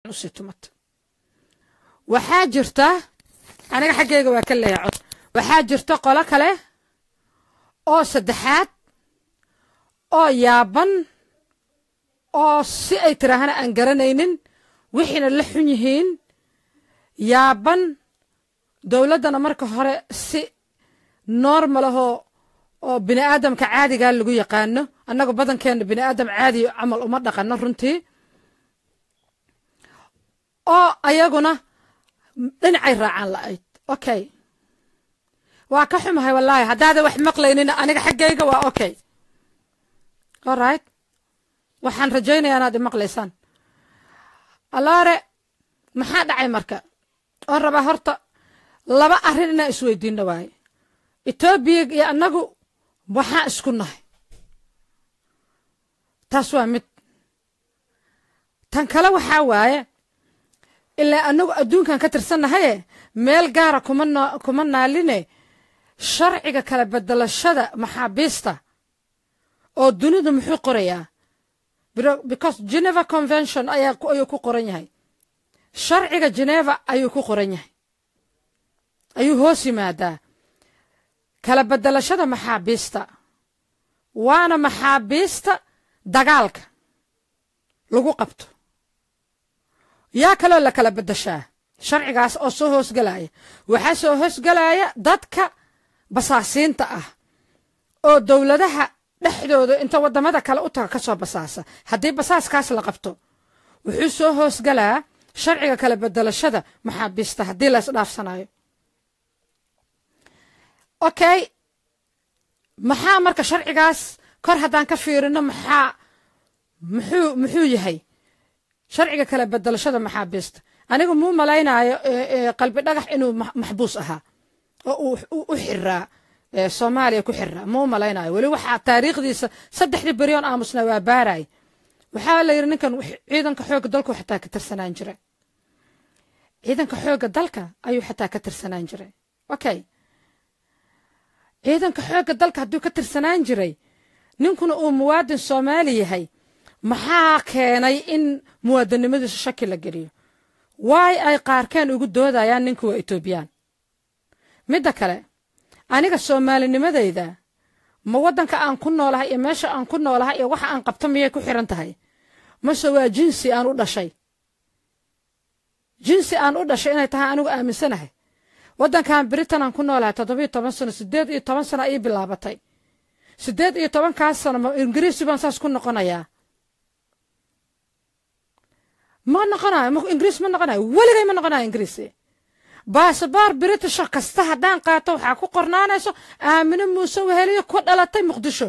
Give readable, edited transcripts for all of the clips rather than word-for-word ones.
نسيتمت وحاجرته أنا حقيقة وكله يعود وحاجرته قلق له أو صدحات أو يابن أو سئ تراهنا أنجرنين وحين اللحنيهين يابن دولتنا مركه هراء سئ نورمال هو بني آدم كعادي قال لقوا يقانه أنك بدن كان بني آدم عادي عمل أمرنا قانه رنتي أيقنا دنعي راعان لأيد أوكي وكحم هاي والله هذا وح مقلين أنا حقيقة وأوكي alright وحن رجينا أنا دي مقليسان الله رأي ما حد عي مركا الربا هرطة لبا أهرنا إسويدين نواي إتوبيق يا أنقو وحا اسكنه تاسوا مت تنكلا وحا واي إلا أنقو أدون كان كترسنا هاي ميل قارة كمنا ليني شرعيك كلا بدل الشدة محابيستا أو دوني دو محو قرية because Geneva Convention أيو كو قرية هاي شرعيك جنيفا أيو كو قرية أيو هوسي مادا كلا بدل الشدة محابيستا وانا محابيستا دقالك لغو قبتو يا كلا ولا كلا بدشاه شرعي قاس أو سوهوس قلاية وحاسوهوس قلاية دادك بساسينتا أو دولدها دحدودو انت ودمدا كلا أتا كسو بساسة هدي بساس كاس لقبتو وحاسوهوس قلاية شرعي كلا بدل الشدة محابيستا هدي لاس داف سنايو أوكي محا مركا شرعي قاس كور هدان كفيرنا محو يهي شرعي كلا بدل الشدة محابيستا أنا مو ملاينا قلبي نجح إنه محبوس أها وحرة صوماليا كحرة مو ملاينا ولو واحد تاريخ دي صدح لي بريون آمسنا وباراي وحاول يرن كان عيدا كحوق دلك وحتى كتر سنة نجري عيدا كحوق دلك أيو حتى كتر سنة نجري أوكي عيدا كحوق دلك هدو كتر سنة نجري نكون مواد صومالي هاي maxaa keenay in muwaadinimadiisa shaki la geliyo waay ay qaarkeen ugu doodayaan ninku waa Etoobiyaan midda kale aniga Soomaalinimadayda ma wadanka aan ku noolahay iyo meesha aan ku noolahay iyo waxa aan qabto miyay ku xiran tahay ma soo waa jinsi aan u dhashay inay tahay anigu aaminsanahay wadankan Britain aan ku noolahay 17 sano 18 sano ay bilaabatay 18 kaas sano Ingiriisi baan saas ku noqonayaa ما نقنع إنجليز ما نقنع ولا جاي ما نقنع إنجليزي بس بار بريتش كسته دان قاتو حكو قرنانا سو من موسو هلي كود على تي مقدشو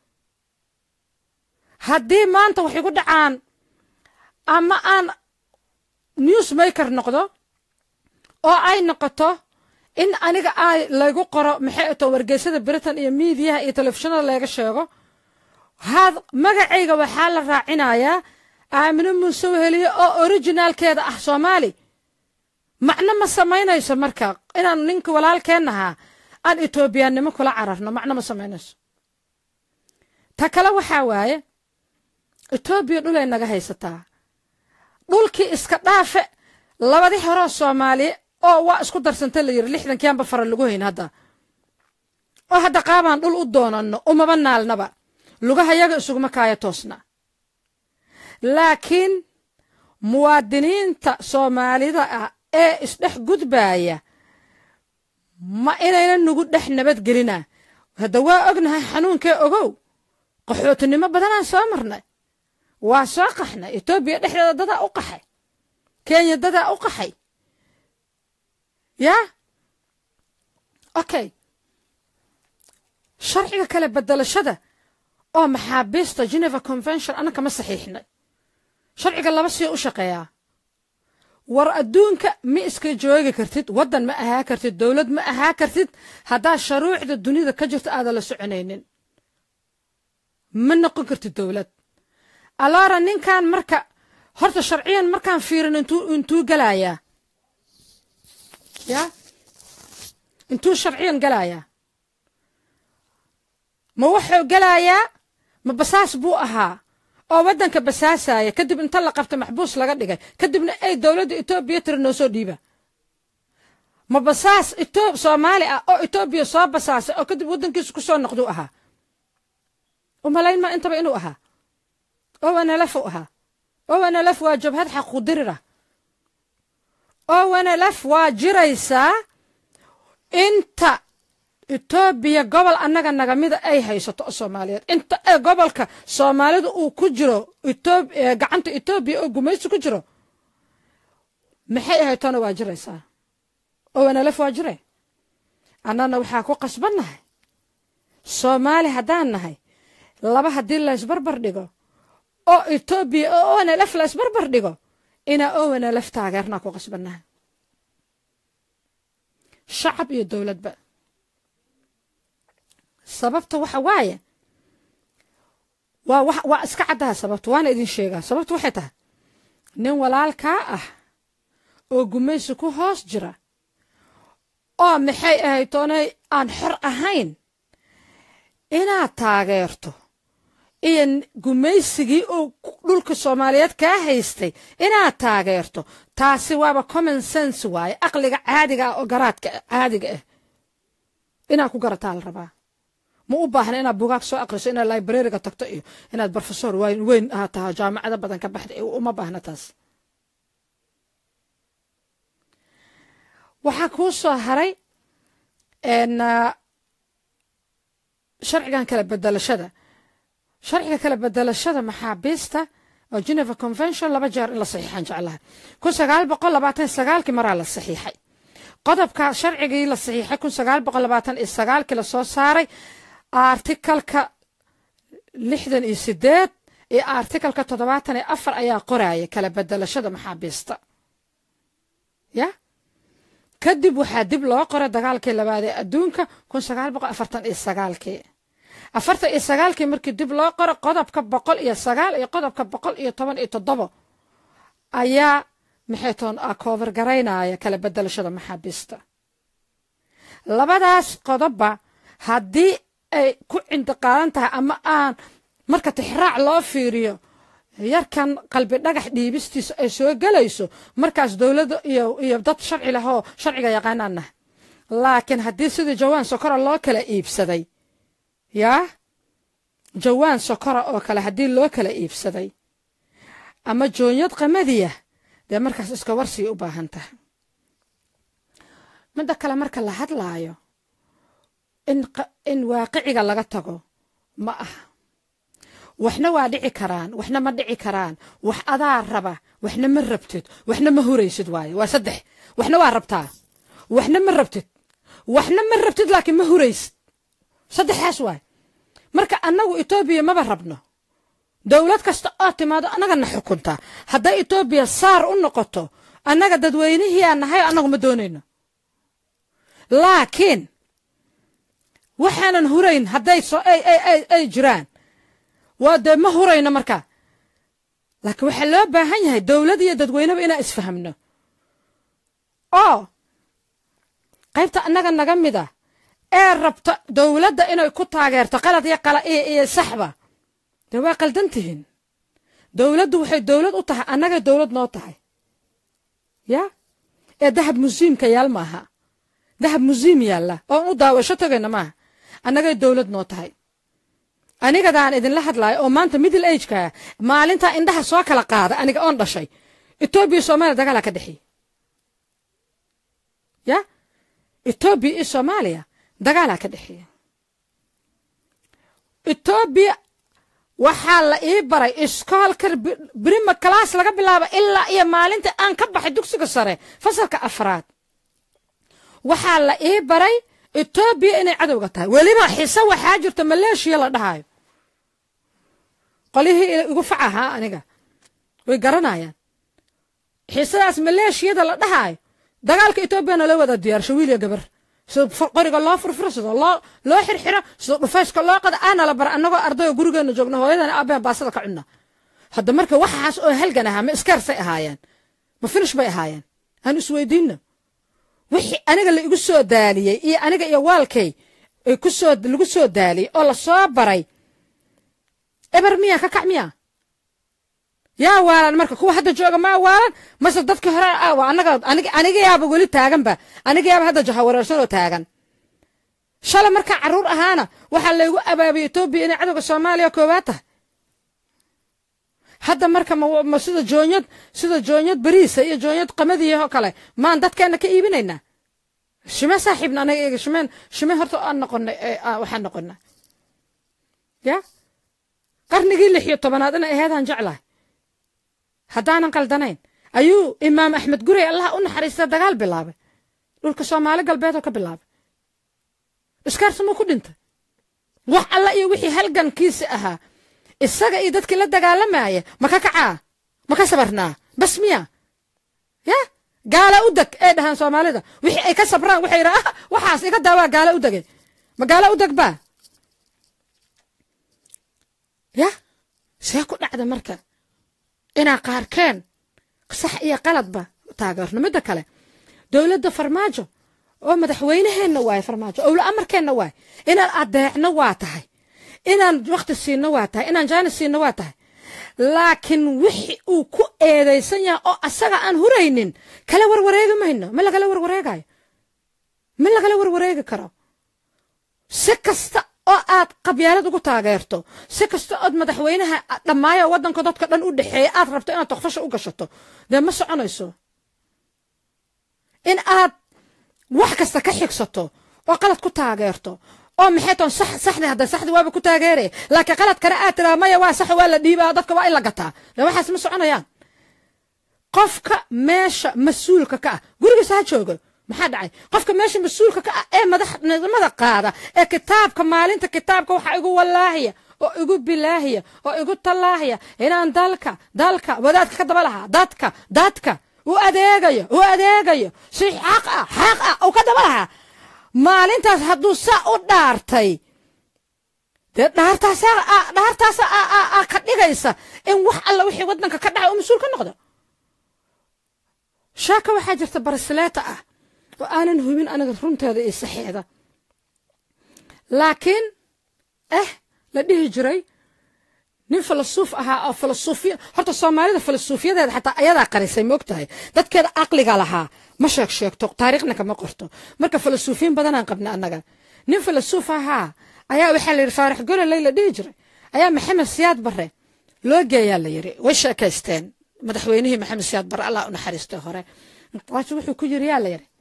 هدي ما أنت وحي قد عن أما أن نيوز ميكر نقطة أو أي نقطة إن أنا أي لاجو قرأ محيطه ورجسد بريتن يميديها يتلفشنا لاجو شيء هذا ما جاي وحال راعنايا من المسوهلية أو أوريجينال كذا صومالي معنى ما سميناش مركا إن نينك ولا كأنها أن إثيوبيا نمك ولا عرفنا معنى ما سميناش تكلا وحواي إثيوبيا دول إنك هاي ستا دول كي إسكتافة لبدي حراس صومالي أو واسكو درسنتلي يرلح لن كان بفر اللجوهين هذا أو هذا قابان دول قدونا إنه وما بنال نبأ لجوها يجي سوق مكاية توسنا لكن موادنين صومالي دا إسدح قدبايا ما إنا نقول دحنا بتقلنا هذا واقنها حنون كي أجو قحوتني ما بدنا سامرنا وساقحنا إثيوبيا دحنا ددا أقحي كينيا ددا أقحي يا أوكي شرعي كلا بدل الشدة أو محابيستا جنيفا كونفنشن أنا كما صحيحنا شرعي الله بس يشقيا ور أدونك ما إسك جوجي كرتيت ودن ما أها كرتيت دولة ما أها كرتيت هذا شروع الدنيا ذا كجرت هذا لسعنين من نقول كرتيت دولة الله رنين كان مركا هرت شرعيا مركان فيرن انتو جلايا يا انتو شرعيا جلايا ما وحوا جلايا ما بساس بوقها oo waddanka basaasaya kadib inta la qabta maxbuus laga dhigay kadibna ay dowladda Itoobiya tiri noo soo dhiiba ma basaas Soomaali ah oo Itoobiya soo basaasay oo kadib waddankiisu ku soo noqdo ahaa umalayn ma intaba inuu ahaa oo ana lafu ahaa oo ana laf waa jabhad xaq qudirira oo ana laf waa jiraysa inta Itoobiya gobol annaga naga mid ay haysato Soomaaliyeed inta gobolka Soomaalidu uu ku jiro gacanta Itoobiya oo gumaysi ku jiro maxay ahaytana waa jiraysaa oo ana laf waa jiray annana waxa ku qasbanahay Soomaali hadaan nahay laba hadii la isbarbar dhigo oo Itoobiya oo ana laf la isbarbar dhigo ina oo ana laf taageerna ku qasbanahay shacab iyo dawladba sababta waxa waaye waa iska cadaa sababta waana idin sheegaa sababta waxay tahay nin walaalka ah oo gumaysi ku hoos jira oo maxay ahaytoonay aan xor ahayn inaad taageerto iyo gumaysigii oo dhulka Soomaaliyeed ka haystay inaad taageerto taasi waaba common sense waaye aqliga caadiga oo garaadka caadiga ah inaad ku garataa la rabaa ma u baahna inaad buugaag soo aqriso inaad library-ga tagto iyo inaad professor weyn tahay jaamacada badan ka baxday uma baahna taas waxa ku soo haray sharcigan kala bedelashada maxaabiista oo Geneva Convention laba jeer in la saxiixan jeclahay 1929 maraa la saxiixay qodobka sharcigii la saxiixay 1929 la soo saaray artikalka 68 ee artikalka 74 ayaa qoraya kala bedelashada maxaabiista ya kadib waxaa dib loo qoray dagaalkii labaad ee adduunka 1949 1949 markii dib loo qoray qodobka 109 iyo qodobka 117 ayaa maxaytoon cover garaynaya kala bedelashada maxaabiista labadaas qodobba haddii ay ku intiqaalan tahay ama aan marka tixraac loo fiiriyo yarkan qalbi dhagax dhiibistiisa ay soo galayso markaas dawladda iyo dad sharci leh oo sharciga yaqaanana laakiin haddii sidii jawaan sokora loo kala iibsaday jawaan sokora oo kale haddii loo kala iibsaday ama joonyad qamadiya dee markaas iska warsi u baahan tahay midda kale marka la hadlaayo in waaqiciga laga tago ma aha waxna waa dhici karaan waxna ma dhici karaan wax adaa raba waxna ma rabtid waxna ma huraysid waaye waa saddex waxna waa rabtaa waxna ma rabtid laakiin ma huraysid saddexaas waaye marka annagu Itoobiya maba rabno dawlad kasta oo timaado annaga na xukunta hadday Itoobiya saar u noqoto annaga dadweynihii aan nahay annagu ma doonayno laakiin waxaanan hurayn hadday ay jiraan waa dee ma hurayno marka laakiin waxaa loo baahan yahay dawlad iyo dadweyneba inaan isfahamno oo qaybta annaga naga mid ah ee rabta dawladda inay ku taageerto qalad iyo saxba dee waa qaldan tihiin dawladdu waxay dawlad u tahay annaga dawlad noo tahay ee dahab museumka yaal maaha dahab museum yaalla oo u daawasho tagayna maaha annagay dawlad noo tahay anigadaan idinla hadlaayo oo maanta middle age-ka maalinta indhaha soo kala qaada aniga oon dhashay Itoobiya Soomaaliya dagaal ka dhaxay Itoobiya iyo Soomaaliya dagaal ka dhaxay Itoobiya waxaa la ii baray iskoolka prima class laga bilaabo ilaa iyo maalinta aan ka baxay dugsiga sare fasalka afraad waxaa la ii baray Itoobiya inay cadowga tahay waliba xiisa waxaa jirta Maleeshiya la dhahayo qolihii ugu facaha aniga way garanayaan xiisadaas Maleeshiyada la dhahayo dagaalka Itoobiya la wada diyaarsho wiil iyo gabar soo qoriga loo furfursado loo xirxiro soo dhufayska loo qada ana la bar anagoo arday gurigeena joogno hooyadan aabeen baasada ka cunna hadda marka waxaas oo halgan aha ma iskarsay ahaayeen ma finish bay ahaayeen aan isweydiino wixii aniga la igu soo daaliyay iyo aniga iyo waalkay ay ku soo lagu soo daaliyay oo la soo baray eber miya ka kacmiya yaa waalan marka kuwa hadda jooga ma waalan mase dadka hore aniga yaaba weli taaganba aniga yaaba hadda jahawareersanoo taagan shala marka caruur ahaana waxaa laygu abaabiyey Ethiopia inay cadowga Soomaaliya koowaad tahay hadda marka ma sida joonyad bariisa iyo joonyad qamadiyo oo kale maan dadkeena ka iibinayna shime saaxiibna anaga shime horta aan noqonay waxaan noqonaa ya qarnigii 16aad ina ahaydaan jeclahay haddaanan qaldanayn ayuu imaam axmed gurey allah u naxariista dagaal bilaabay dhulka Soomaali galbeed oo ka bilaabay iskaarsamo ku dhintay wax alla iyo wixii halgankiisa ahaa isaga iyo dadkii la dagaalamaya ma ka kacaa ma ka sabarnaa bas miya ya gaala u dag ee dhahan Soomaalida wixii ay ka sabraan waxay yiraahdaan waxaas iga daawaa gaala u dagay ma gaala u dagba ya see ku dhacda marka ina qaarkeen sax iyo qaladba taageerno midda kale dawladda farmaajo oo madaxweynaheena waay farmaajo oo amarkeena waay inaan adeecno waa tahay inaan waqti siino waa tahay inaan jaanis siino waa tahay laakiin wixii uu ku eedeysan yahay oo asaga aan huraynin kala warwareegi mayno ma lagala warwareegi karo si kasta oo aad qabyaalad ugu taageerto si kasta oo madaxweynaha dhamaayo wadanka dadka dhan u dhaxeeyay aad rabto inaad toqfasho u gashato de ma soconayso in aad wax kasta ka xigsato oo qalad ku taageerto oo maxay toon saxda hadda saxda waaba ku taageeray laakiin qalad kale aad tira maya waa sax waa la dhiibaa dadka waa in la gataa waxaas ma soconayaan qofka meesha mas'uulka ka ah gurigiisa ha joogo maxaa dhacay qofka meesha mas'uulka ka ah ee madaxnimada qaada ee kitaabka maalinta kitaabka waxa igu wallaahiya oo igu bilaahiya oo igu tallaahiya inaan dalka wadaadka ka daba lahaa dadka u adeegayo si xaq ah oo ka daba lahaa maalintaas hadduu saa u dhaartay dee dhaartaas ka dhigaysa in wax alla wixii wadanka ka dhacay oo mas'uul ka noqdo shaaka waxaa jirta barasleeta ah oo aanan hubin aniga runteeda iyo saxeeda laakiin la dhihi jiray nin filosoof ahaa oo filosoofiya horta Soomaalida filosoofiyadeeda xataa ayadaa qarisay ma ogtahay dadkeeda aqliga lahaa ma sheegto taariikhna kama qorto marka filosoofiyin badan aan qabna anaga nin filosoof ahaa ayaa waxa la yiri Faarax Gololey la dhihi jiray ayaa Maxamed Siyaad Barre loo geeyaa la yiri way sheekaysteen madaxweynihii Maxamed Siyaad Barre Allah u naxariisto hore wuxuu ku yiri yaa la yiri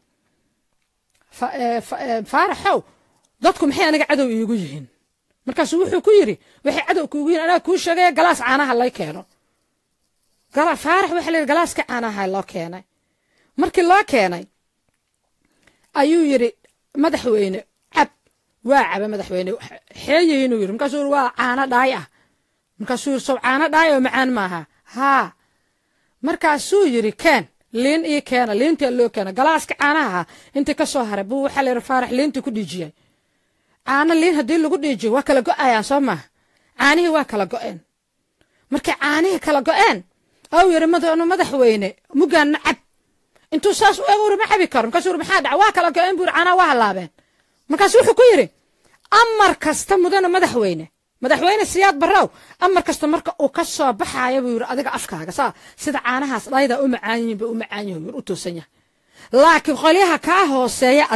faaraxow dadku maxay aniga cadow iigu yihiin markaasuu wuxuu ku yiri waxay cadow kuugu yihiin anaga kuu sheegay galaas caanaha lay keeno faarax waxa la yiri galaaska caanaha loo keenay markii loo keenay ayuu yiri madaxweyne waa caba madaxweyne xeeyay inuu yiri markaasuu waa caana dhaay ah markaasuu soo caana dhaay oo macaan maaha ha markaasuu yiri keen liin ii keena liinta loo keena galaaska caanaha inta ka soo haray buu waxa la yiri faarax liinta ku dhijiyay caana liin hadii lagu dhijiyo waa kala go'ayaan soo ma caanihi waa kala go'een markii caanihi kala go'een oo yiri madaxweyne mugaan cab intuu saas u eego ma cabi karo markaasuu maxaa dhac waa kala go'een buu caana waa halaabeen markaasuu wuxuu ku yiri amar kasta mudana madaxweyne Siyaad Barrow amar kasta marka uu ka soo baxayo buu yiri adiga afkaaga sida caanahaas dhayda u macaan u toosan yahay laakiin qolyaha ka hooseeya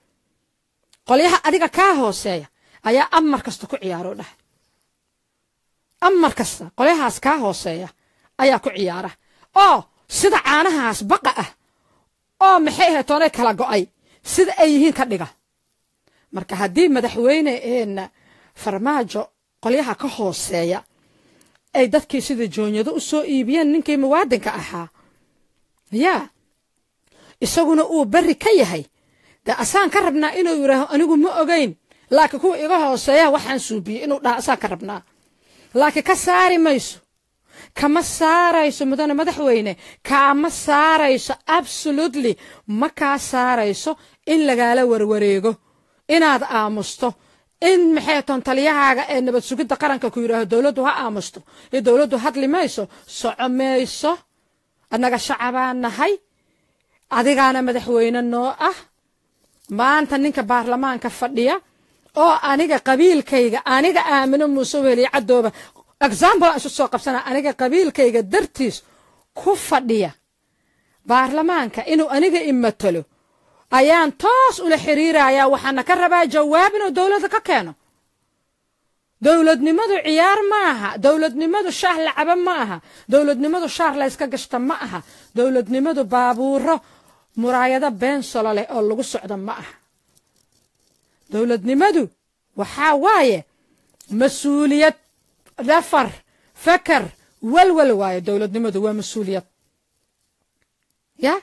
ayaa amar kasta ku ciyaaro dhahay amar kasta qolyahaas ka hooseeya ayaa ku ciyaara oo sida caanahaas baqa ah oo maxay heetoonay kala go'ay sida ay yihiin ka dhiga marka haddii madaxweyne farmaajo qolyaha ka hooseeya ay dadkii sida joonyado u soo iibiyeen ninkii muwaadinka ahaa yaa isaguna uu bari ka yahay da asaan ka rabnaa inuu yiraahdo anigu ma ogeyn laakiin kuwa iga hooseeya waxaan suubiyay inuu dhaha asaan ka rabnaa laakiin ka saari mayso kama saarayso mudana madaxweyne kama saarayso absolutely ma ka saarayso in lagaala warwareego inaad aamusto in maxay tan taliyahaaga ee nabad sugidda qaranka ku yiraahdo dawladdu ha aamusto ee dawladdu hadli mayso socomayso anaga shacabaan nahay adigaana madaxweyne noo ah maanta ninka baarlamaanka fadhiya oo aniga qabiilkayga aniga aamino muuse weli cadooba example aan soo qabsana aniga qabiilkayga dartiis ku fadhiya baarlamaanka inuu aniga imatalo ayaan toos ula xiriiraya waxaana ka rabaa jawaab inuu dawladda ka keeno dawladnimadu ciyaar ma aha dawladnimadu shaah lacaba ma aha dawladnimadu shaar la iska gashta ma aha dawladnimadu baabuuro muraayada been solo leh oo lagu socdo ma aha dawladnimadu waxaa waaye mas-uuliyad dhafar fakar walwal waaye dawladnimadu waa mas-uuliyad ya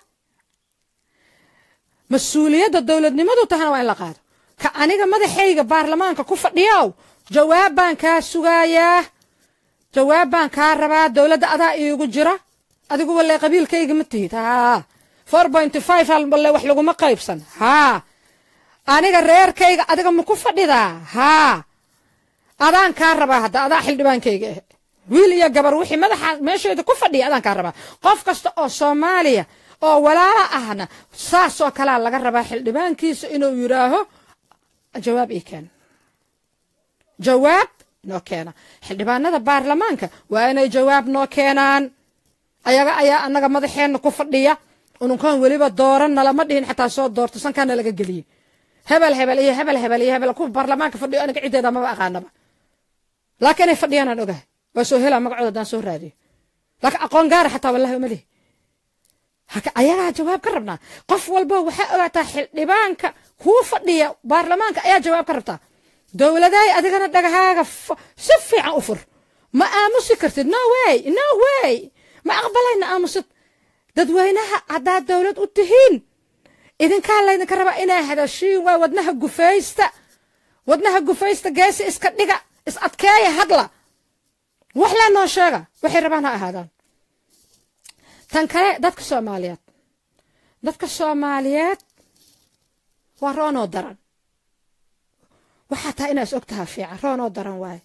mas-uuliyadda dawladnimadu tahana waa in la qaado ka aniga madaxayga baarlamaanka ku fadhiyow jawaab baan kaa sugayaa jawaab baan kaa rabaa dawladda adaa iigu jira adigu walle qabiilkayga ma tihid 4.5 hal walle wax laguma qaybsan aniga reerkayga adiga ma ku fadhidaa adaan kaa rabaa hadda adaa xildhibaankayga wiil iyo gabar wixii madaxa meesheeda ku fadhiya adaan kaa rabaa qof kasta oo Soomaaliya oo walaala ahna saas oo kala laga rabaa xildhibaankiisa inuu yiraaho jawaab ii keen jawaab noo keena xildhibaanada baarlamaanka waa inay jawaab noo keenaan ayaga ayaa anaga madaxeena ku fadhiya ununkan waliba dooran lama dhihin xataa soo doorto sankaana laga geliyay hebel ku baarlamaanka fadhiyo anaga ciideeda ma aqaanaba laakiin ay fadhiyaan ogahay waa soo helaa magacooda daan soo raadiyo laakiin aqoon gaar xataa wallahi uma leh haka ayaga jawaab ka rabnaa qof walba waxa ogaataa xildhibaanka ku fadhiya baarlamaanka ayaa jawaab ka rabtaa dawladay adigana dhagahaaga si fiican u fur ma aamusi kartid no way ma aqbalayna aamusid dadweynaha haddaad dawlad u tihiin idinkaa laydinka rabaa inaa hadashiin waa wadnaha gufaysta geesi iska dhiga is adkeeya hadla wax la noo sheega waxay rabaan ha ahaadaan tan kale dadka Soomaaliyeed waa roonoo daran waxaa taa inaas ogtaha fiican roonoo daran waaye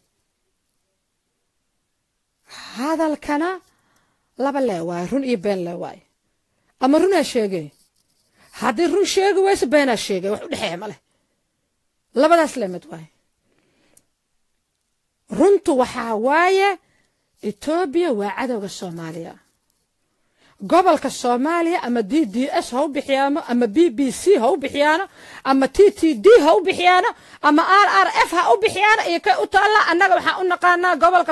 hadalkana laba lee waaye run iyo been lee waaye ama runaa sheegay haddii run sheegi wayse beenaa sheegay wax u dhexeeya ma leh labadaas lemid waaye runtu waxaa waaye Ethiopia waa cadowga Soomaaliya gobolka Soomaaliya ama DDS ha u bixiyaano ama BBC ha u bixiyaano ama TTD ha u bixiyaano ama RRF ha u bixiyaano iyo ka u taala annaga waxa u naqaanaa gobolka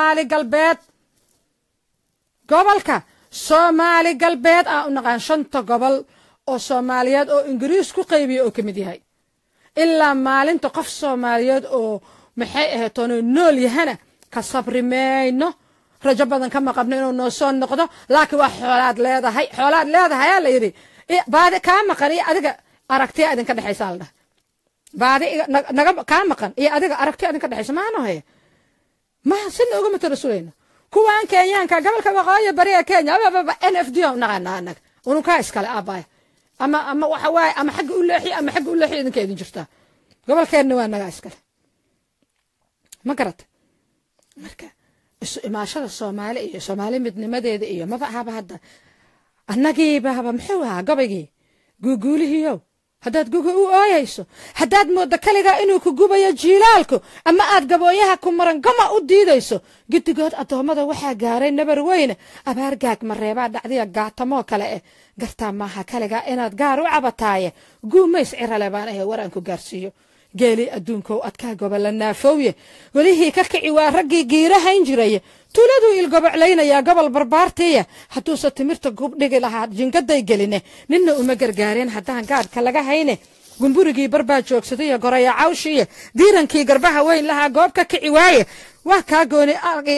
Soomaali galbeed u naqaan shanta gobol oo Soomaaliyeed oo Ingiriis ku qaybiyo oo kamid yahay ilaa maalinta qof Soomaaliyeed oo maxay ahayd nool yahana ka sabrimayno rajo badan kama qabno inuu noo soo noqdo laakiin waa xoolaad leedahay la yiri baadi ka maqan iyo adiga aragtiya idin ka dhaxaysa la baadi naga ka maqan iyo adiga aragtiya idin ka dhaxaysa maano hay ma sidoo ugu matarasulayna kuwaan Kenyaanka gobolka waqooyi bariga Kenya NFD naqana anaga unu ka iskale aabay ama waxa waay ama xaq u leexi idinka idin jirta gobolkeena waa naga iskale ma garat marka imaashada Soomaali midnimadeeda iyo ma bahaba hadda annagii bahaba muxuu ahaa gabaygi guuguulihiyo haddaad guga u ooyayso haddaad moodo kaliga inuu ku gubayo jiilaalku ama aad gabooyaha ku maran gama u diidayso gidigood adoomada waxaa gaaray nabar weyne abaar gaag mareebaa dhacdiya gaatamo kale gartaa maaha kaliga inaad gaar u cabataaye guumays cirale baan waraan ku gaarsiiyo geeli adduunka adkaa gobol naafooye walihii ka kici waa raggii giirahayn jiray tuladu il gobocleynaya gobol barbaartiya hadduu sa timirta gub dhigi lahaa jingaday geline ninna uma gargaareen haddaan gaadhka laga hayne gumburigii barbaa joogsaday goraya cawshiye diirankii garbaha weyn lahaa goob ka kici waaye waa ka gooni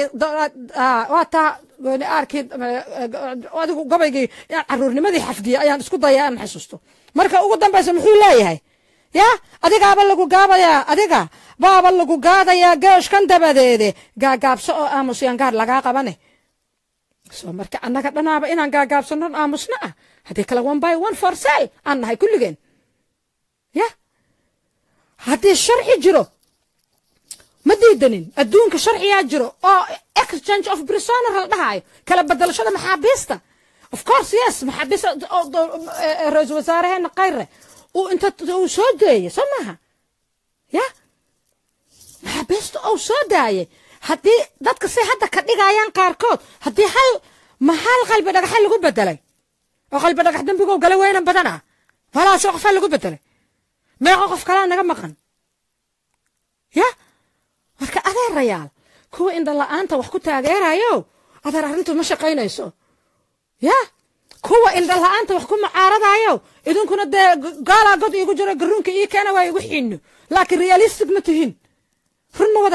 arkii adigu gabaygii caruurnimadii xafdiya ayaan isku dayaa aan xasuusto marka ugu dambaysa muxuu leeyahay ya adiga baaba lagu gaadaya geeshkan dabadeede gaagaabso oo aamusyan gaar laga qabane soo marka annaga dhanaaba inaan gaagaabsano aamusna hadii kala one by one for sale aan nahay kulligeen ya hadii sharci jiro ma diidanin adduunka sharciya jiro oo exchange of prisoner la dhahayo kala badalashada maxaabiista of course yes maxaabiista ra'iisul wasaaraheena Qayre وانت سودايه سماها يا محبست او سودايه هدي دتك سي حدا كدغايان قاركود هدي هل محل قلب دغخ لغو بدلay oo qalbi dhagax dambiga oo galay weeyna badana wala soo qof lagu bedelay meeqa qof kala naga maqan ya marka adeer rayaal kuwa inda la'aanta wax ku taageerayo adeer arintu ma shaqaynayso ya kuwa inda la'aanta wax ku mucaaradayo idinkuna gaala god igu jiro garoonka ii keena way igu xiino laakiin realistic ma tihin run ma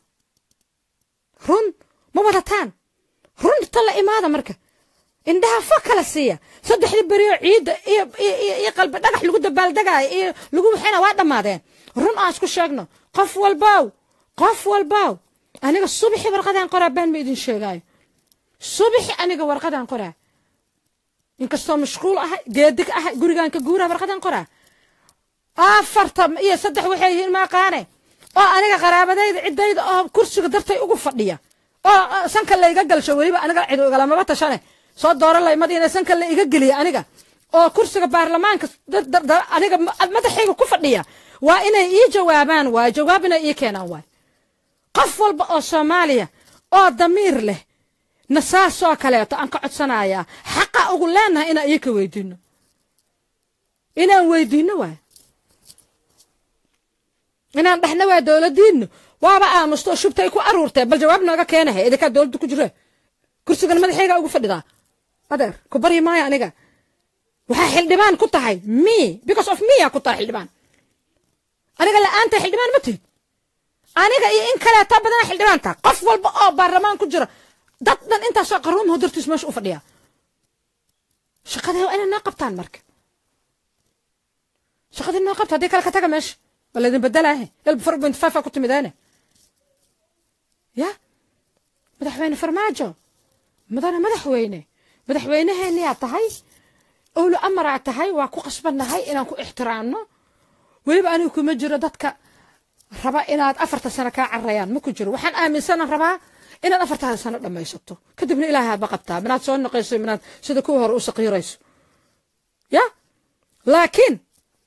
wadataan run tala imaada marka indhaha fakala siiya saddexdii bariyo ciid iyo qalbi dhagax lagu dabaaldagaay iyo lagu waxina waa dhamaadeen run aan isku sheegno qof walbaaw aniga subaxii warqadan qoraa baan ma idin sheegay subaxii aniga warqadan qoraa inkastoo mashquul ah geedig ah gurigaan ka guura warqadan qoraa afarta iyo saddex waxay yihiin ma qaane oo aniga qaraabadayda cidayda oo kursiga dartay ugu fadhiya oo sanka la iga galsho waliba aniga cid ogala ma tashane soo dooro lay madiina sanka la iga galiya aniga oo kursiga baarlamaanka aniga madaxayga ku fadhiya waa inay ii jawaabaan waa jawaabina ii keenaan waa qof walba oo Soomaaliya oo damiir leh nasaasoo kaleeto aan ka codsanaya xaqa ugu leenahay inaan ii ka weydiino inaan weydiino waa inaan dhaxna waa dawladdiinu waaba aamusto shubtay ku aruurtay bal jawaab naga keenahay idinka dawladdu ku jiro kursigan madaxayga ugu fadhidaa adeer ku bari maayo aniga waxa xildhibaan ku tahay me because of me ku tahay xildhibaan aniga la'aanta xildhibaan ma tihid aniga iyo in kale ta badan xildhibaanta qof walba oo baarlamaan ku jira dad dan inta soo qaruum hodartiis meesha u fadhiya shaqada waa inay qabtaan marka shaqada inay qabtaa hadii kale ka taga meesha wala idin badalaahay ilba 4.5 ku timidaana ya madaxweyne farmaajo madaxweynaheena yaa tahay oo lu amara tahay waa ku qasbanahay inaan ku ixtiraamno waliba anigu kuma jiro dadka raba inaad 4 sano ka carayaan ma ku jiro waxaan aaminsan rabaa inaad 4 sano dhamaysato kadibna ilaahay ba qabtaa minaad soo noqayso minaad sida ku hor u saqiirayso ya laakiin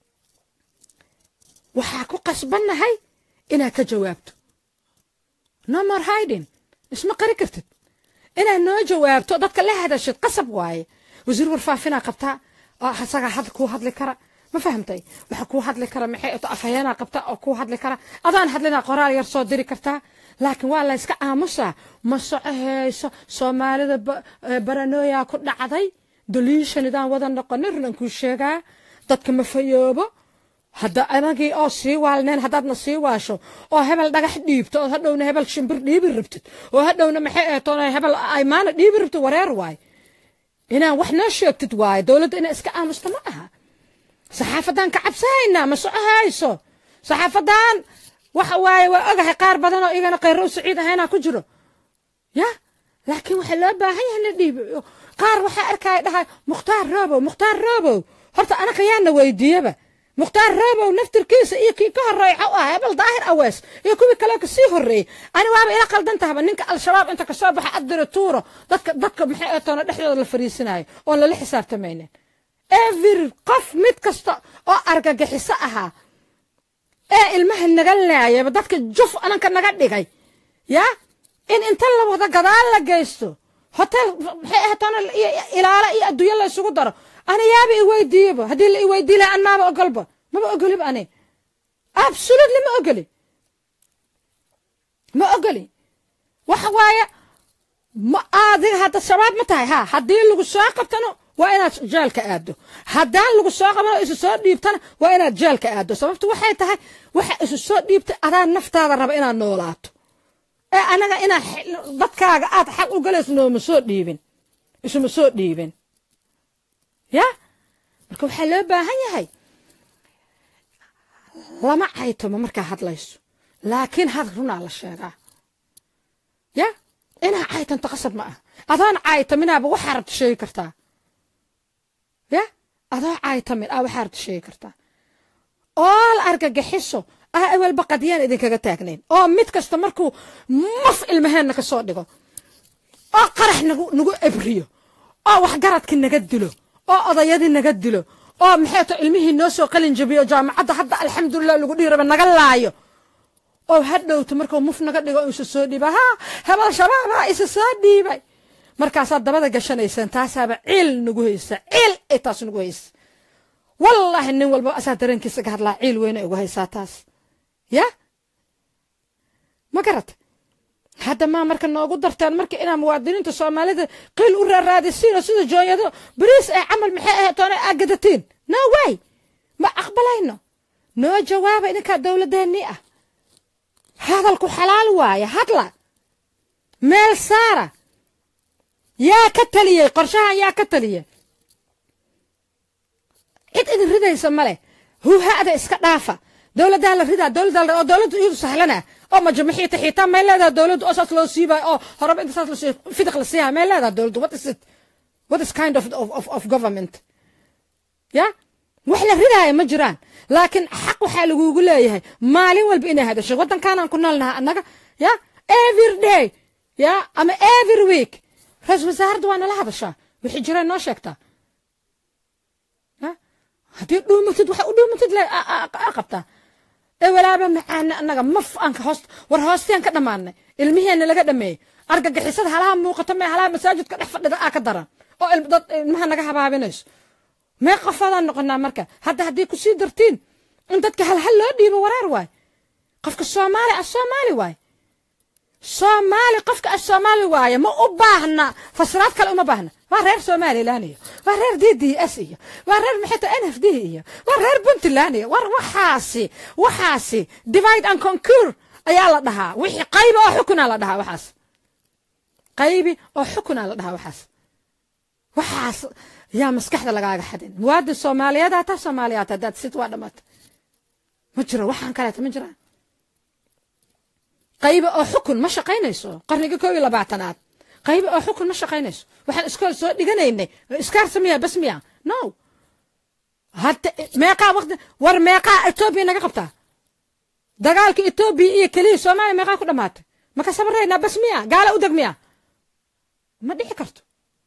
waxa ku qasbanahay inaad ka jawaabto no more hiding isma qari kartid inaan noo jawaabto dadka la hadashid qasab waaye wasiir warfaafina qabtaa asaga had ku hadli kara ma fahamtay waxa ku hadli kara maxay afayana qabtaa oo ku hadli kara adaan hadlina qoraal yar soo diri kartaa laakiin waa la iska aamusa ma socehayso Soomaalida baranooya ku dhacday daliishan idaan wada noqonay runaan ku sheegaa dadka ma fayoobo hadda anagii oo sii waalneen haddaadna sii waasho oo hebel dhagax dhiibto oo hadhowna hebel shimbir dhiibi rabtid oo hadhowna maxay eetoonay hebel aymaana dhiibi rabtid wareer waay inaan wax noo sheegtid waay dawladda inay iska aamusta ma aha saxaafadan ka cabsayna ma socehayso saxaafadan waxa waaye waa ogahay qaar badan oo igana qayro Saciid ahayna ku jiro ya laakiin waxa loo baahan yahay la dhiibo qaar waxa arkay dhahay Mukhtaar Roobo horta ana kayaana weydiiyaba Mukhtaar Roobo naftirkiisa iyo kii ka horeeyay hebel daahir awees iyo kuwi kale ka sii horeeyay ani waaba ila qaldan tahay ninka al-shabaab inta ka soo baxa adira tuuro dadka maxay aatoona dhexdooda la fariisanayo oo la xisaabtamayna every qof mid kasta oo argagaxiso aha ee ilmaha naga laayay dadka juf ananka naga dhigay ya in inta la wada gadaal la geysto hotel maxay aatoona ilaala iyo adduunyo la isugu daro أنا يابي ويديبه هدي اللي ويدي له أنا ما أقلبه ما بأقلي بأني absolutely ما أقلي وحوايا ما هذا الشباب متى هدي اللي قصاقة بتنو وأنا جالك أدو هدان اللي قصاقة ما إسسود ديبتنا وأنا جالك أدو سببت وحيتها إسسود ديبت أنا نفط هذا ربنا النولات أنا بتكاج حق وجلس إنه مسود ديبن اسمه مسود ديبن يا marka waxa loo baahan yahay lama ayto marka hadlayso laakiin had runa la sheegaa ya ina aytan taqasab ma adaan aytan minaaba waxa rabta sheey kartaa ya adaan aytan min waxa rabta sheey kartaa oo argagaxiso awal baqadiyaan idin kaga taagnayn oo mid kasta markuu maf ilmaheena ka soo dhigo oo qarax nagu abriyo oo wax garadka naga dilo oo odayadii naga dilo oo maxay to ilmihii noo soo qalin jabiyo jaamacadda hadda alxamdulillah lagu dhiiraba naga laayo oo hadhowto markuu muf naga dhigo inuu soo dhiiba hebel shabaab isa soo dhiibay markaasaad dabada gashanaysaan taasaaba ciil nagu haysa ciil ay taas nagu haysa wallahi nin walba asaa dareenkiisa ka hadlaa ciil weyn ay ugu haysaa taas ya ma garat hadda ma marka noogu dartaan marka inaan muwaadiniinta Soomaalida qiil u raadisiino sida jooyado bariis ay camal maxay ahaytoona agadatiin no way ma aqbalayno noo jawaaba idinka dawladeennii ah hadalku xalaal waaye hadla meel saara yaa ka taliyay qorshahan yaa ka taliyay cid idin ridaysa male haada iska dhaafa dawladda la ridaa dawladdu iyadu sahlana oo ma jamciita xitaa ma leedahay dawladdu asas loo siibay oo horaba inta saas loo fidiq la siiyaa ma leedahay dawladdu what is kind of government ya wax la ridaaya ma jiraan laakiin xaq waxa lagu leeyahay maalin walba inay hadasho wadankan aan ku noolnahay annaga ya every day ya ama every week ra'iisul wasaaradu waa nala hadashaa wixii jira noo sheegtaa hadii dhuumatid waxa u dhuumatid la qabtaa walaaba macaan annaga maf aan ka hoosteen ka dhamaanay ilmiheena laga dhameeyay argagixisada halaha muuqato ma halaha masaajidka dhex fadhida ka daran oo ilmaha naga habaabinayso ما قفضان نقولنا مركا هدي كسي درتين انت هل لو ديبو ورار واي قفك الصومالي واي صومالي قفك الصومالي واي ما أباهنا فسرات كالأمة باهنا ورير صومالي لانية ورير دي أسية ورير محيطة أنف دي ورير بنت لانية وحاسي divide and conquer أيالا دها وحي قيبي أو حكونا لدها وحاس قيبي أو حكونا لدها وحاس يا مسكحة لقاعد حدين مواد الصوماليات هذا الصوماليات هذا ست وادمات مجرى وحن كلات مجرى قيبة أو حكم مش قينيسو قرني كوي لبعتنات قيبة أو حكم مش قينيسو وحن إسكال سو دقنيني إسكار سميها بس ميا نو هاد ميقا وقت ور ميقا إثيوبيا نقبتها دقالك إثيوبيا كلي صومالي ميقا كل مات ما كسبرينا بس ميا قال أودق ميا ما دي حكرت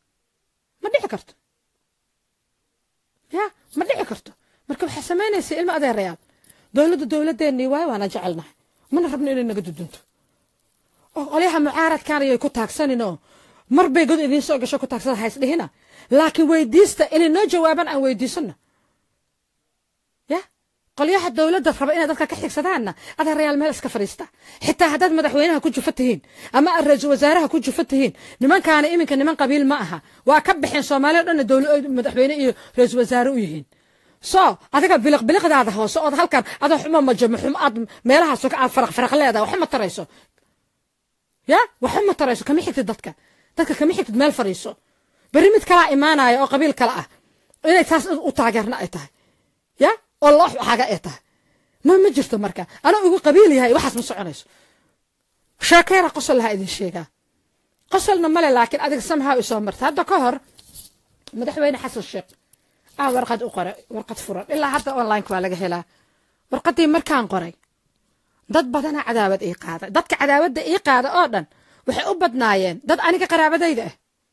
يا ما دحي كرتو marka waxa sameynaysa ilma adeerayaal dawladdeennii waay waana jecelnahay mana rabno inay naga dudunto oo qoliyaha mucaaradkan ay ku taagsanino marbay god idin soo gasho ku taagsada hays dhihina laakiin weydiista inay noo jawaaban aan weydiisano ya qoliyaha dawladda raba inay dadka ka xigsadaan adeerayaal meel iska fariista xitaa hadad madaxweynaha ku jufatihiin ama ra'iisul wasaaraha ku jufatihiin nimankaana iminka niman qabiil ma aha waa ka bixin Soomaaliya dhan dawlad madaxweyne iyo ra'iisul wasaare u yihiin adiga biliqdaada hoose oo halkan ada xumo ma jamxum ad meelaha soo ka faraq leedahay waxa ma tarayso ya waxa ma tarayso kama xigtid dadka kama xigtid meel fariiso bari mid kala iimaanaya oo qabiil kala ah inay taas u taageerna ay tahay ya الله حاجة إيته ما جرت مركا أنا أقول قبيلي هاي واحد من صعنيس شاكيرة قصل لها إذن الشيء قصلنا ملا لكن أديك سمها وسامرت هذا قهر مدحوين حس الشيء ورقة أقرأ ورقة فرر إلا حتى أونلاين كوالا جهلا ورقتي مركان قري ضد بدنا عداوة إيقاظ ضد كعداوة إيقاظ أردن وحقوب بدناين ضد أنا كقرابة ديده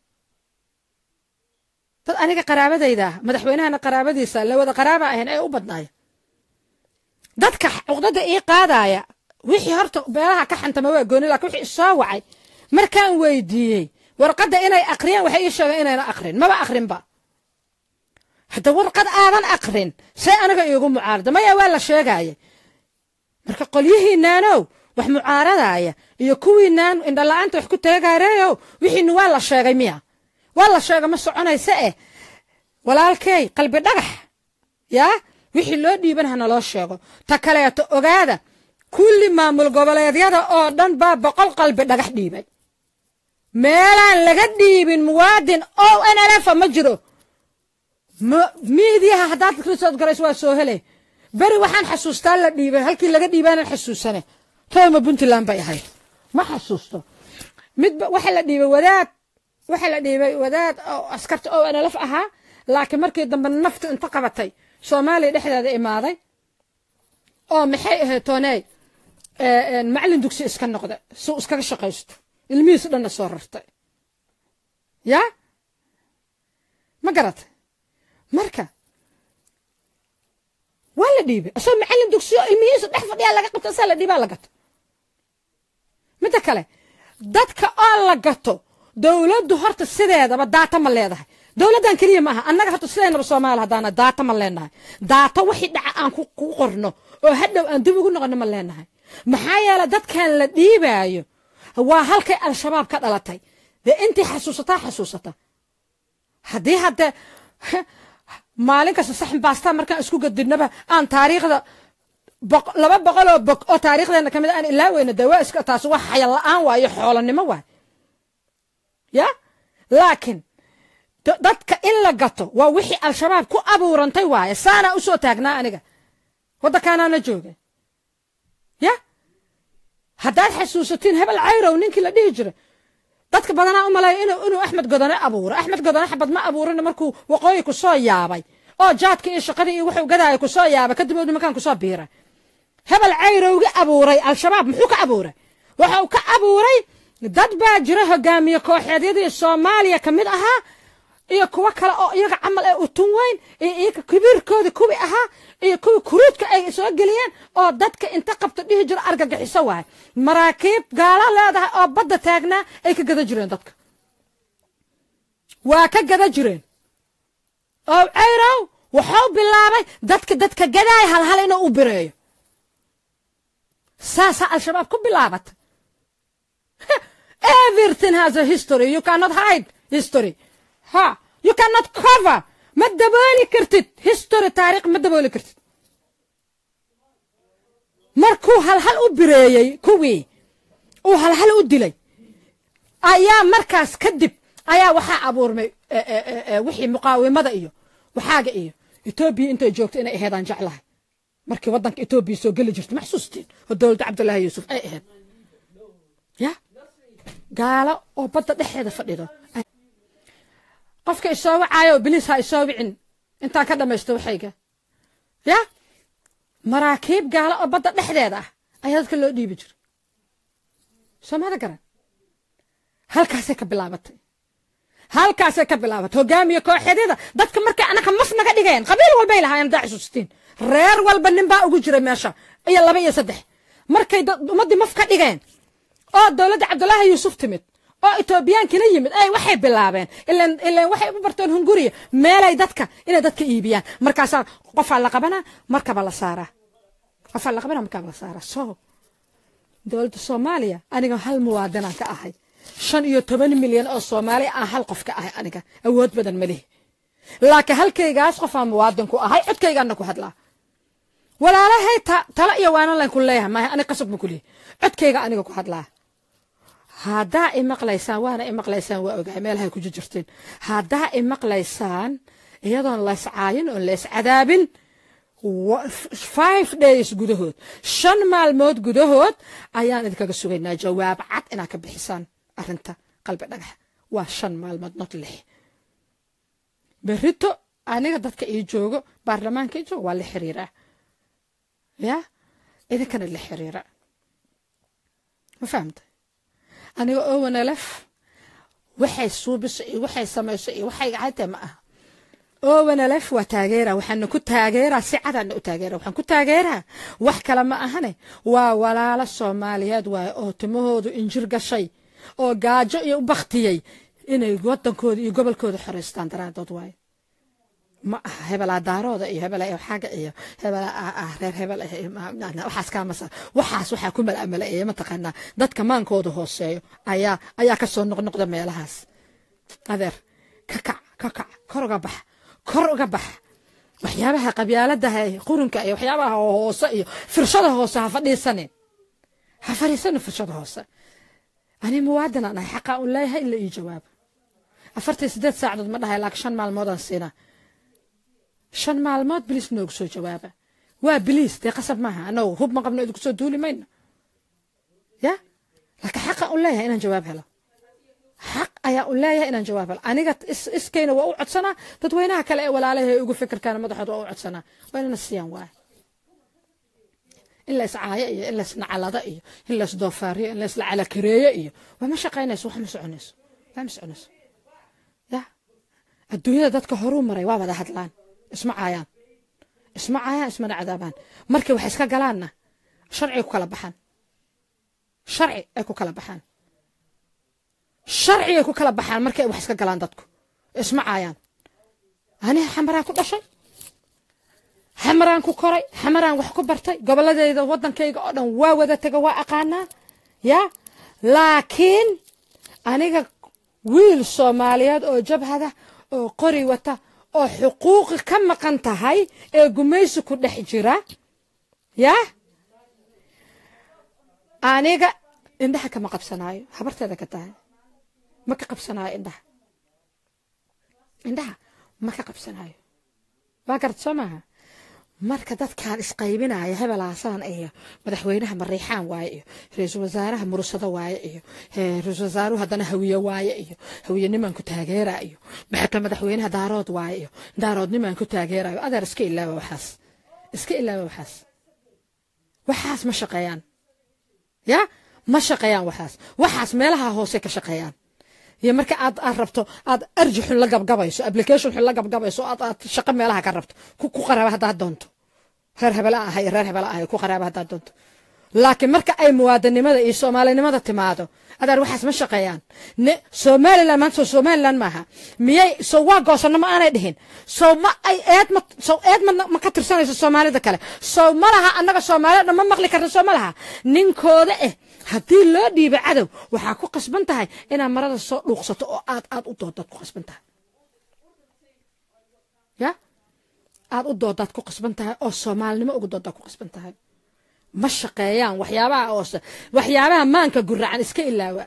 dad aniga qaraabadayda madaxweynaha qaraabadiisa la wada qaraaba ahayn ay u badnaay dadka uqdada ii qaadaya wixii horta beelaha ka xantama waa gooni laakiin wixii soo wacay markaan weydiiyay warqada inay aqriyaan waxay ii sheegeen inayna aqrin maba aqrin ba hada warqad aadan aqrin say anaga iigu mucaarada ma yaa waa la sheegay marka qolyihiinaano wax mucaaradaya iyo kuwiinaan indha la'aanta wax ku taagaareeyo wixii waa la sheegay miya والله شيء ما سعنيسه walaalkay qalbi dhagax ya wixii loo dhiiban hana loo sheego ta kale ta ogaada kulli maamul goboleedyada oo dhan baa boqol qalbi dhagax dhiibay meelaan laga dhiibin muwaadin oo NLF ma jiro meediyaha hadaad kristood garays waa soo helay bari waxaan xasuustaa la dhiibay halkii laga dhiibaan xasuusane tayma Puntland bay ahayd ma xasuusto mid waxa la dhiibay wadaad oo askarta oo NLF ahaa laakiin markii dambe naftu inta qabatay Soomaaliya dhexdeeda imaaday oo maxay ahayd toonay macallin dugsi iska noqday soo iskaga shaqaysto ilmihiisu dhan soo rartay ya ma garat marka wala dhiibay asoo macallin dugsi ilmihiisu dhex fadhiya laga qabtay sala dhiibaa laga midda kale dadka oo la gato dawladdu horta sideedaba daata ma leedahay dawladdan kaliya ma aha annaga horta sideennaba Soomaali haddaana daata ma leenahay daata wixii dhaca aan ku qorno oo hadhow aan dib ugu noqono ma leenahay maxaa yeelay dadkan la dhiibaayo waa halkay al-shabaab ka dhalatay de intii xasuusata haddii hadda maalin kasta saxan baasta markaan isku gadinaba aan taariikhda 200 oo bog oo taariikhdeena kamid aan ilaa weyna dawaa iska taas wax xayal la'aan waayo xoolanimo waay ya laakiin dadka in la gato waa wixii al-shabaab ku abuurantay waaye saana u soo taagnaa aniga waddankaana jooga ya haddaad xasuusatiin hebel cayrow ninkii la dhihi jiray dadka badanaa u malay inuu Axmed Godane abuuro Axmed Godane xabad ma abuurin markuu waqooyi ku soo yaabay oo jaadka iyo shaqadii iyo wuxuu gadaay ku soo yaabay kadib uu nimankan ku soo biiray hebel cayrowga abuuray al-shabaab muxuu ka abuuray wuxuu ka abuuray dad baa jira hogaamiye kooxeedyadii Soomaaliya kamid ahaa iyo kuwa kale oo iyaga camal ee u tun weyn iyo kibirkooda kuwi ahaa iyo kuwi kuruudka ay soo geliyeen oo dadka inta qabto dhihi jira argagixiso waay maraakiib gaala leedahay oo badda taagnaa ay ka gada jireen dadka waa ka gada jireen oo cayrow wuxuu bilaabay dadka gadaay hal inuu u bireeyo saasa al-shabaab ku bilaabatay everything has a history you cannot hide history you cannot cover ما دبولي كرتد history تاريخ ما دبولي كرتد مركو هل أبريي كوي أو هل أدلي أيام مركز كدب أيام وحا أبورمي وحي مقاومة إيو وحاجة إيو إثيوبيا أنت جوكت أنا إهدان جعلها مركي وضنك إثيوبيا سو قل جرت محسوستين والدولة عبد الله يوسف أي إهد يا قالوا وبدأ دحيدا فديدو qofka isoo wacaayo bilis ha isoo wicin inta ka dhamaysto waxayga ya maraakiib gaala oo badda dhexdeeda ah ayaa dadka loo dhiibi jiray Soomaalida garan halkaasay ka bilaabatay hogaamiye kooxeedyada dadka markay anaka maf naga dhigeen qabiil walba ay lahaayeen daacisteen reer walba nin baa ugu jiray meesha iyo 2 iyo 3 markay ummadii maf ka dhigeen oo dawladda Cabdullaahi Yuusuf timid oo Ethiopian kina yimid ay waxay bilaabeen ilaa waxay u barteen Hunguriya meelay dadka inay dadka iibiyaan markaas qof la qabana markaba la saaraa soo dawladda Soomaaliya aniga hal muwaadin ka ahay 15 milyan oo Soomaali ah hal qof ka ahay aniga awood badan ma leh laakiin halkaygaas qof aan muwaadin ku ahay codkaygana ku hadlaa walaalahay tala iyo waana la ku leeyahay ma aniga qasab ma ku leeyahay codkayga aniga ku hadlaa هذا إمقليسان وأنا إمقليسان وأوجع مالها كوجي جرتين هذا إمقليسان أيضا الله سعاين ولا عذاب 5 days جودهود شن مال موت جودهود أيان إذا كجسوينا جواب عد أنا كبحسان أرنتا قلب نجح وشن مال موت نطلع بريتو أنا قدرت كيجوجو برلمان كيجو ولا حريرة يا إذا كان اللي حريرة ما فهمت أنا أول لف وحي صوبس وحي سماس وحي عادة معه أول لف وتاجرة وحنا كنت تاجرة سعادة إنه تاجرة وحنا كنت تاجرة وحكي لما أهني ولا الصوماليات وأتمهود إنجر قشي أو جاج وبختي إنه يقطن كود يقبل كود حرستان ترى تطوي ما هبلا دارود إيه هبلا حاجة إيه هبلا هبلا أنا وحاس كان مثلا وحاس وحكون بالأمل إيه ما تقنا ضد كمان كوده هوسيو أيا كسر نقطة ميلهاس هذا ككع كرجبح وحيابها قبيلة ده قرن كأي وحيابها هوسيو فرشة هوسة هفدي سنة فرشة هوسة أنا موعدنا أنا حقا أقول لها إلا إجواب أفرت 6 ساعات ما لها لك شن مع الموضوع السنة شن معلومات بليس نوكسو جوابه وبليس دي قصب معها أنا هو ما قبل نوكسو دولي مين يا لك حق أقول لها إن جوابها له حق أيا أقول لها إن جوابها له أنا قت إسكينه وأوعد سنة تدوينها كلا ولا عليه يقول فكر كان مضحض وأوعد سنة وين السيان واحد إلا سعاية إلا سنع على ضئية إلا سدوفارية إلا سنع على كرية وما شقيناس وحنا مسعنس لا مسعنس يا الدنيا ذاتك هروم مري وابا هاد الآن اسمع عيان اسمنا عذابان مركي وحيسكا قلالنا شرعي وكلا بحان sharci ay ku kala baxaan sharci ay ku kala baxaan markay wax iska galaan dadku ismacaayaan aniga xamaraan ku dhashay xamaraan ku koray xamaraan wax ku bartay goboladayda wadankayga oo dhan waa wada taga waa aqaanaa ya laakiin aniga wiil Soomaaliyeed oo jabhada oo qori wata oo xuquuq ka maqan tahay ee gumaysi ku dhex jira ya aniga indhaha kama qabsanaayo habarteeda ka tahay ma ka qabsanaayo indhaha ma ka qabsanaayo waa garad soo maaha marka dadkaan isqaybinaya hebelaasan iyo madaxweynaha mariixaan waaye iyo ra'iisul wasaaraha murusada waaye iyo ra'iisul wasaaruhu haddana hawiye waaye iyo hawiye niman ku taageera iyo maxaa madaxweynaha daarood waaye iyo daarood niman ku taageerayo adeer iska ilaawa waxaas ma shaqeeyaan ya ma shaqeeyaan waxaas meelaha hoose ka shaqeeyaan iyo marka aad rabto aad arjix la gabgabayso application la gabgabayso aad shaqo meelaha ka rabto ku qaraaba hadaa doonto reer hebel ah ku qaraaba hadaa doonto laakiin marka ay muwaadinimada iyo Soomaalinimada timaado adar waxaas ma shaqeeyaan Somaliland maaha miyay soo waa goosano ma aanay dhihin soo ma ay eed ma ka tirsanayso Soomaalida kale soo malaha annaga Soomaalida ma maqli karno soo malaha ninkooda haddii loo dhiibay cadow waxaa ku qasban tahay inaad marada soo dhuuqsato oo aad u doodaad ku qasban tahay ya aad u doodaad ku qasban tahay oo Soomaalinimo ugu doodaad ku qasban tahay ma shaqeeyaan waxyaabaha maanka guracan iska ilaawa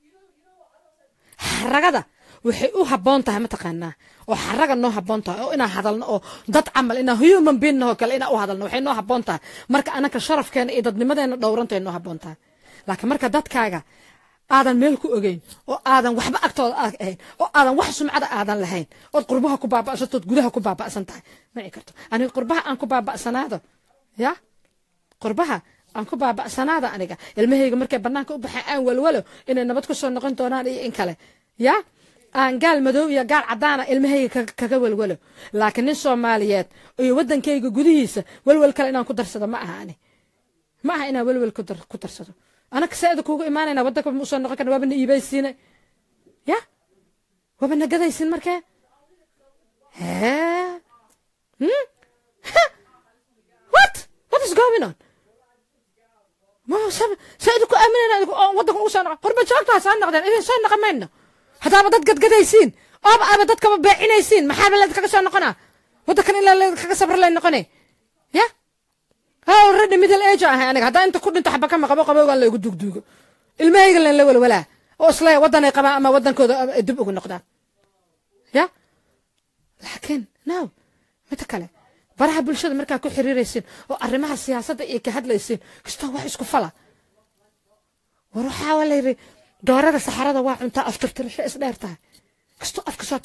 xaragada waxay u haboon tahay mataqaanaa oo xaraga noo haboon tahay oo inaan hadalno oo dad camal inaan human being noo kale inaan u hadalno waxay noo haboon tahay marka anaka sharafkeena iyo dadnimadeena dhowranteena noo haboon tahay laakiin marka dadkaaga aadan meel ku ogeyn oo aadan waxba agtooda ahayn oo aadan wax sumcada aadan lahayn oo qurbaha ku baaba'sato gudaha ku baaba'san tahay ma karto aniga qurbaha aan ku baaba'sanaado ya qurbaha aan ku baaba'sanaada aniga ilmahayga markay banaanka u baxaan aan walwalo inay nabad ku soo noqon doonaan iyo in kale ya aan gaal madow iyo gaal cadaana ilmahayga kaga walwalo laakiin nin Soomaaliyeed iyo wadankayga gudihiisa walwal kale inaan ku darsado ma aha inaan walwal ku darsado أنا كسائد كوجو إيماننا ودك بموسى نقول كنا وابن إيباي سينة يا وابن جذا يسين مركه ها what is going on ما سائد كو آمننا ودك موسى قرب شاكت هسان نقدر إيه سان نقمنا حتى بدت جد جذا يسين بدت كم بعين يسين محابل اللي تكسر نقنا ودك كان إلا كسر اللي نقني يا already middle age aniga hadaa inta ku dhinto xabba kama qabo qabowga la ugu dugdugo ilmahayga la walwala oo isla wadanay qaba ama wadankooda dib ugu noqdaan ya laakiin now mid kale baraha bulshada markaa ku xiriiraysiin oo arrimaha siyaasadda iyo ka hadlaysiin kasto wax isku fala waxa waleeyay doorada saxarada waa cunta aftirtirasho is dheertahay kasto afka soo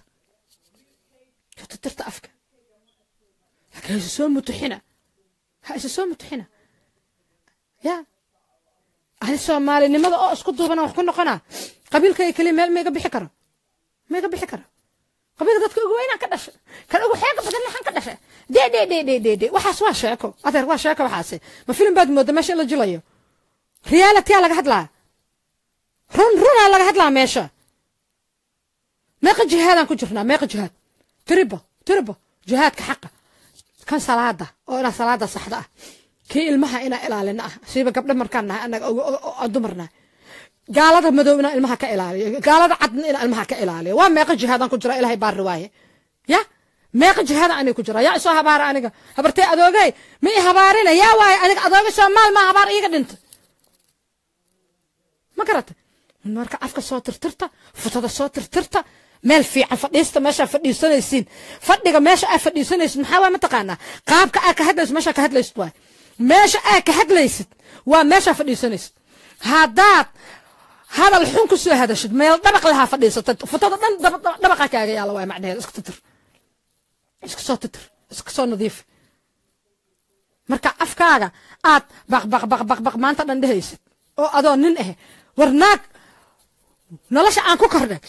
tirtirta afka laakiin soo mutuxina هاي متحنا يا أنا سومالي لماذا أسكت دوبنا وحكون قناة قبيل كي كلمة ما يقبل حكرة قبيل ذاتك وين كدش كان أقول حاجة بدل نحن كدش دي وحاس واشاكو أثر واشاكو وحاسي ما فيلم بعد مودة ماشي إلا جلايو ريالتي على قحد لا رون على قحد لا ماشى ما يقد جهاد أنا كنت شفنا ما يقد جهاد تربة جهاد كحقه كان صلاة أو أنا صلاة صحراء كي المها إنا إلى لنا سيبا قبل مركنا أنا أدمرنا قال هذا مدونا المها كإلالي قال هذا عدن إلى المها كإلالي وما يقول جهاد كجرا إلى هاي بار رواية يا ما يقول جهاد أنا كجرا يا إسوا هبار أنا هبرتي أدوجي مي هبارنا يا واي أنا أدوجي سمال ما هبار إيه قدنت ما قرأت مركا أفكار صوت ترتا فتاة صوت ترتا meel fiican fadhiista meesha fadhiisanaysiin fadhiga meesha ay fadhiisanaysid maxaa waa mataqaana qaabka ay ka hadlaysid meesha ka hadlaysid waa meesha ay ka hadlaysid waa meesha fadhiisanaysid hadaad hadal xun ku soo hadashid meel dabaq laha fadhiisatay futada dhan dabaqa kaaga yaala waa macnaheedu iska soo nadiif marka afkaaga aad baq maanta dhan dhehaysid oo adoo nin ah warnaag nolosha aan ku kordhay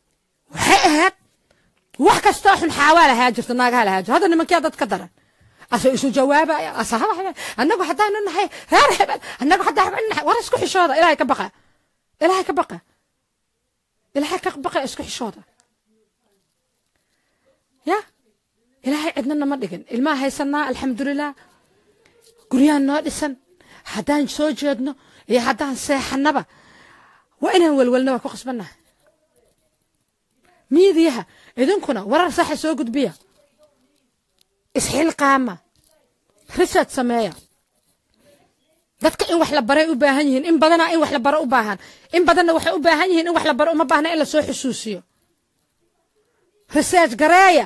waxay ahayd wax kasta xun xawaala haajirta naagaha la haajir hada nimankii dad ka daran أسو جوابا أصحاب أنكو حتى نحي هرب أنكو حتى ورسكو حشوضة إلهي كبقى إلهي كبقى إلهي كبقى اسكو حشوضة يا إلهي عدنا مدقن الماء هيسنا الحمد لله قريان نادسن حدان سو جيدنا يا حدان سيحنبا وإنا ولولنا وكو قصبنا ميديها إذن كنا ورر صح سو قد بيها إسحيل قامة رسالة سمايا dadka in wax la baray u baahan yihiin in badana in wax la baro u baahan in badana waxay u baahan yihiin in wax la baro uma baahna in la soo xusuusiyo research gareeya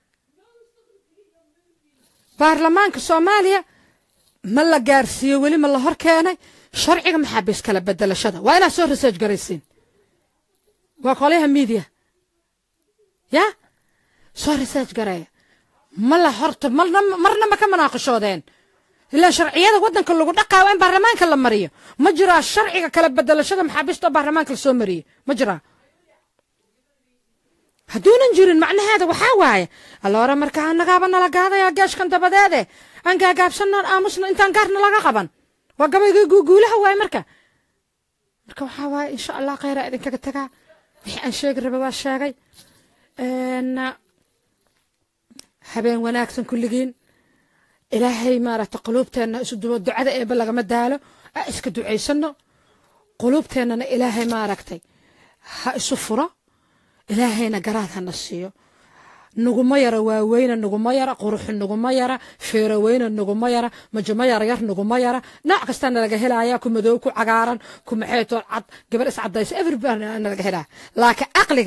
baarlamaanka Soomaaliya ma la gaarsiiyo wali ma la hor keenay sharciga maxaabiis kala bedelashada waa ina soo research gareysin waa qolaha media ya soo research gareeya ma la horta marna ma ka manaaqashoodeen إلا شرعية ودن كل لقطة قاوين برلمان كلا مريء مجرى الشرعي كلا بدل شذا محابسته برلمان كل سو مريء مجرى هدون نجرين معنى هذا وحاواي الله را مركان نقابنا لقاذا يا جاش كنت بداده أنك جاب سنة آمسنا إنت أنكرنا لقابن وقبل يقولها واي مركا وحاواي إن شاء الله خير إذا كتكا أن شيء قرب واشاقي إن حبين وناكسن كل جين إلهي ما رأت قلوبتنا إسدوا الدعاء بلغ مداله إسك دعيسنا قلوبتنا إلهي ما ركتي سفرة إلهي نجراتها النصية نجميرة وين نجميرة قروح نجميرة فير وين نجميرة مجميرة ير نجميرة ناقصنا لجهلا ياكم مدوكو عقارن كم حيتو عد قبل إسعد دايس أنا لجهلا لكن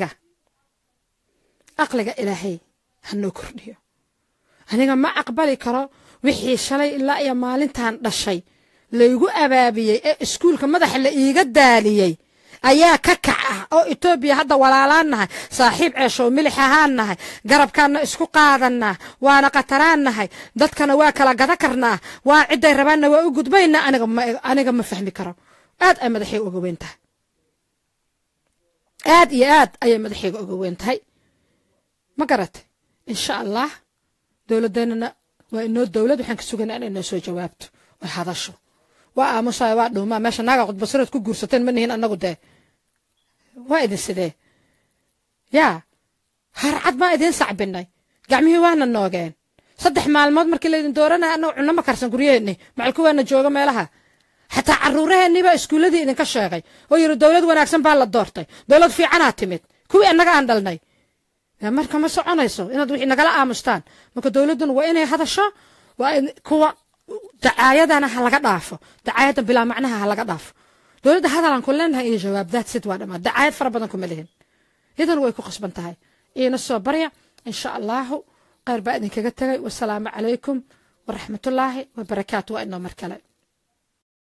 أقلق إلهي هنوكرنيو هنيجا ما أقبلي كرا وحي شلي إلا يا مالنتان دشي ليغو أبابيي اسكولكا مدخ لا إيغا داليي ayaa ka kac ah oo Itoobiya hadda walaalaanahay saaxiib ceesho milix ahaanahay garabkaana isku qaadanaa waana qataraanahay dadkana waa kala gada karnaa waa ciday rabaana waa u gudbayna aniga ma fahmi karo aad ay madaxay uga weyntahay aad iyo aad ay madaxay uga weyntahay ma garatay insha Allah dawladana waa inoo dawlad waxaan ka suganaa inay soo jawaabto oo hadasho waa aamusay waa dhuma meesha naga qod basarad ku guursateen manihin anagu de waa idin sidee yaa harcad ma idin sacbinay gacmihii waana noogeen 3 maalmood markii la idin dooranaa anoo cunno ma karsan guriyeenni macalku waana jooga meelaha xataa caruuraheennii baa iskuuladii idinka sheegay oo yiri dawlad wanaagsan baa la doortay dawlad fiican aad timid kuwii annaga aan dhalnay marka ma soconayso inaad wixii nagala aamustaan marka dawladuna waa inay hadasho waa kuwa دعايتنا هلقة ضعفه دعاية بلا معناها هلقة ضعف دولة هذا لان كلنا هي جواب ذات ست وادما دعاية فربنا مليين إذا هو يكون قصبا انتهاي إيه نصو بريا إن شاء الله غير بعد كجتة والسلام عليكم ورحمة الله وبركاته وإنه مركلة